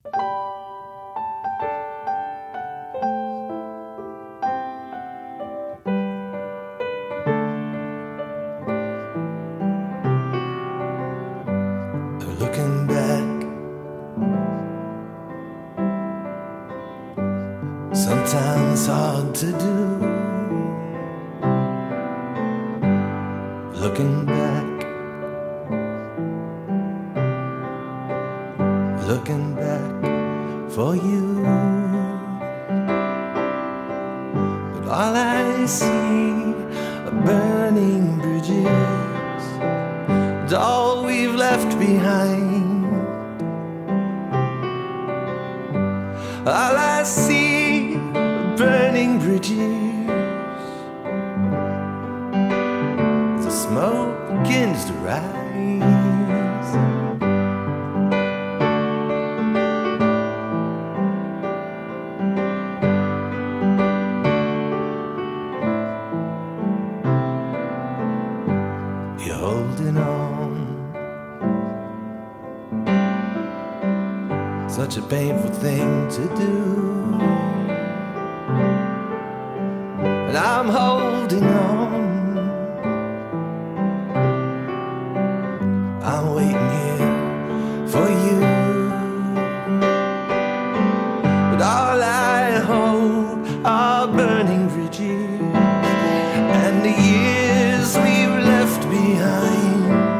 Looking back, sometimes hard to do. Looking back, looking back for you. But all I see are burning bridges, and all we've left behind. All I see are burning bridges. The smoke begins to rise. You're holding on. Such a painful thing to do. And I'm holding on. I'm waiting here for you. But all I hold are burning bridges, and the years we've left behind.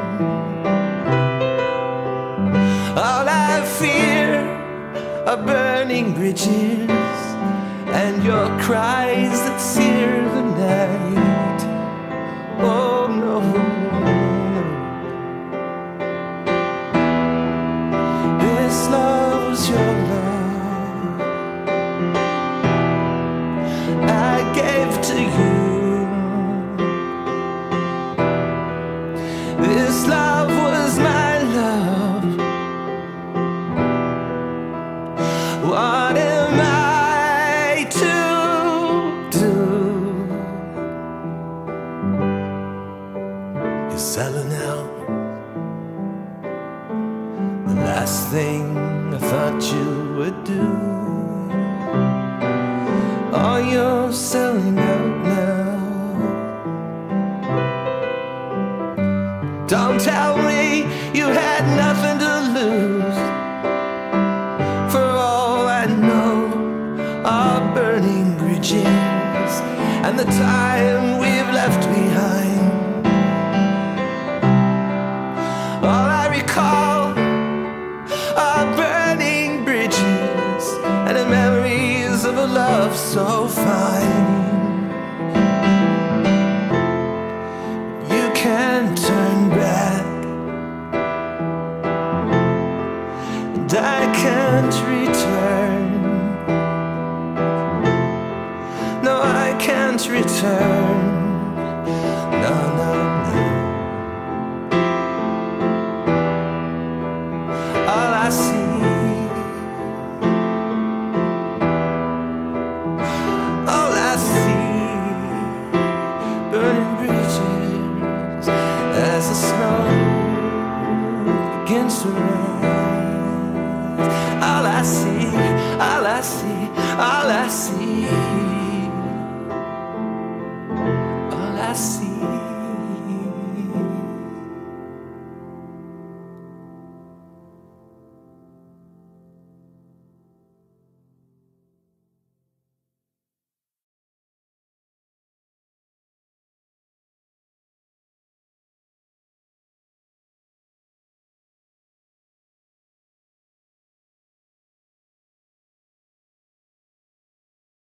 All I fear are burning bridges, and your cries that sear the night. Oh no, this love was your love, I gave to you. This love was my love. What am I to do? You're selling out. The last thing I thought you would do. Oh, you're selling out now. Don't tell me you had nothing to lose. For all I know are burning bridges, and the time we've left behind. All I recall are burning bridges, and the memories of a love so fine. You can't turn back, and I can't return. No, I can't return. No, no, no. All I see, all I see, burning bridges as the snow begins to rise. All I see, all I see, all I see